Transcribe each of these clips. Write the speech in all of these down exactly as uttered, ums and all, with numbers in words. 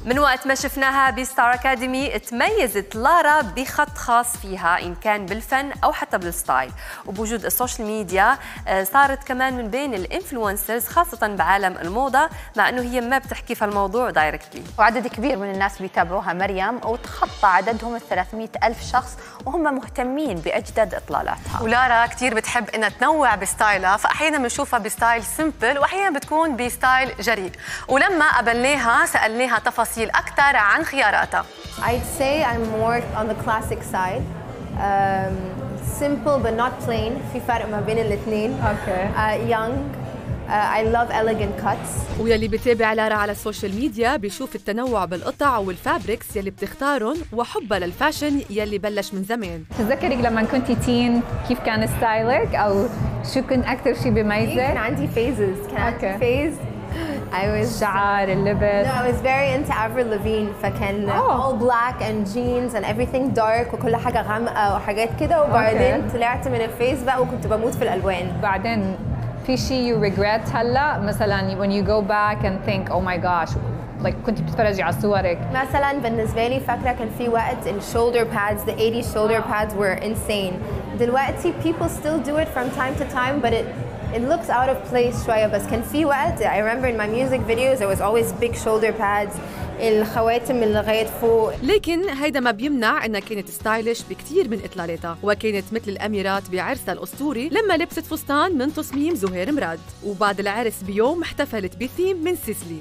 من وقت ما شفناها بستار أكاديمي تميزت لارا بخط خاص فيها إن كان بالفن أو حتى بالستايل، وبوجود السوشيال ميديا صارت كمان من بين الانفلونسرز خاصة بعالم الموضة، مع أنه هي ما بتحكي في الموضوع دايركتلي. وعدد كبير من الناس بيتابعوها مريم، وتخطى عددهم ال ثلاثمئة ألف شخص وهم مهتمين بأجدد إطلالاتها. ولارا كثير بتحب إنها تنوع بستايلها، فأحيانا بنشوفها بستايل سيمبل وأحيانا بتكون بستايل جريء، ولما قابلناها سألناها تفاصيل أكثر عن خياراتها. I'd say I'm more on the classic side. Um, simple but not plain. في فرق ما بين الاثنين. Okay. Uh, young. Uh, I love elegant cuts. ويلي بتابع لارا على السوشيال ميديا بيشوف التنوع بالقطع والفابريكس يلي بتختارهم وحبها للفاشن يلي بلش من زمان. تتذكري لما كنتي تين كيف كان ستايلك او شو كنت أكثر شيء بيميزك؟ كان عندي phases. كان عندي okay. phase. I was الشعر اللبس. No, I was very into Avril Lavigne. فكان oh. all black and jeans and everything dark وكل حاجة غامقة وحاجات كده، وبعدين okay. طلعت من الفيس بقى وكنت بموت في الألوان. بعدين في شيء you regret هلا مثلا when you go back and think oh my gosh like كنت بتتفرجي على صورك؟ مثلا بالنسبة لي فاكرة كان في وقت ال shoulder pads, the eighties shoulder pads were insane. دلوقتي people still do it from time to time but it it looks out of place شوية. بس كان في وقت I remember in my music videos there was always big shoulder pads، الخواتم من لغاية فوق. لكن هيدا ما بيمنع انها كانت ستايلش بكثير من اطلالاتها، وكانت مثل الاميرات بعرسها الاسطوري لما لبست فستان من تصميم زهير مراد، وبعد العرس بيوم احتفلت بثيم من سيسلي.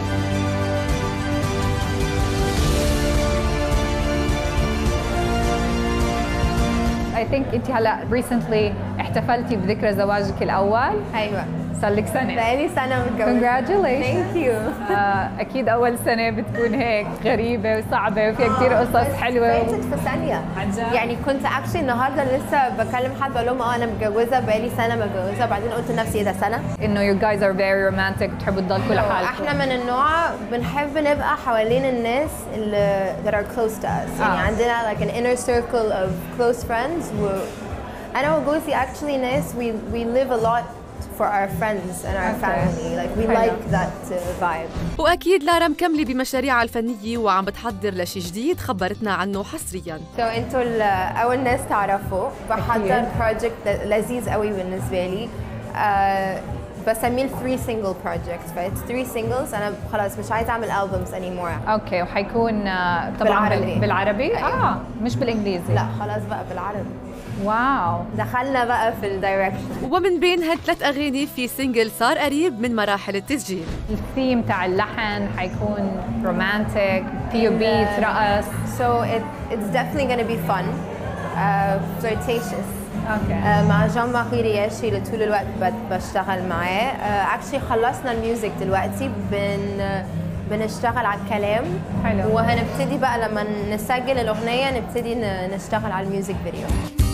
I think انت هلا recently احتفلتي بذكرى زواجك الاول. ايوه صار لك سنه. بقالي سنه متجوزه. congratulations. thank you. آه اكيد اول سنه بتكون هيك غريبه وصعبه وفيها كثير قصص حلوه. فاتت في ثانيه. يعني كنت اكشلي النهارده لسه بكلم حد بقول لهم اه انا متجوزه بقالي سنه متجوزه، بعدين قلت لنفسي ايه ده سنه؟ انه you guys are very romantic بتحبوا تضلكوا لحالكم. احنا من النوع بنحب نبقى حوالين الناس اللي that are close to us. يعني آه. عندنا like an inner circle of close friends. و انا وجوزي actually ناس we we live a lot for our friends and our okay. family. Like we حلو. like that uh, vibe. واكيد لارا مكمله بمشاريعها الفنيه وعم بتحضر لشيء جديد خبرتنا عنه حصريا. so انتوا اول ناس تعرفوا. بحضر بروجكت لذيذ قوي بالنسبه لي. uh, بسميه three single projects. ف it's three singles. انا خلاص مش عايزه اعمل albums anymore. اوكي وحيكون طبعا بالعربي. بالعربي؟ أيوة. اه مش بالانجليزي. لا خلاص بقى بالعربي. واو دخلنا بقى في الدايركشن. ومن بين هالثلاث اغاني في سينجل صار قريب من مراحل التسجيل. الثيم تاع اللحن حيكون رومانتيك، فيه بيت رقص. so it it's definitely going to be fun. uh, flirtatious. اوكي. uh, مع جان ماري رياشي اللي طول الوقت بشتغل معاه. اكشلي uh, خلصنا الميوزك دلوقتي، بن بنشتغل على الكلام. حلو. وهنبتدي بقى لما نسجل الاغنيه نبتدي نشتغل على الميوزك فيديو.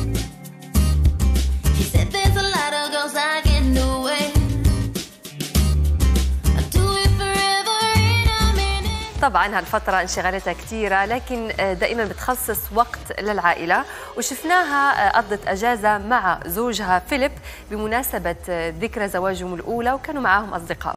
طبعا هالفترة انشغالاتها كثيرة، لكن دائما بتخصص وقت للعائلة، وشفناها قضت اجازة مع زوجها فيليب بمناسبة ذكرى زواجهم الأولى، وكانوا معاهم أصدقاء.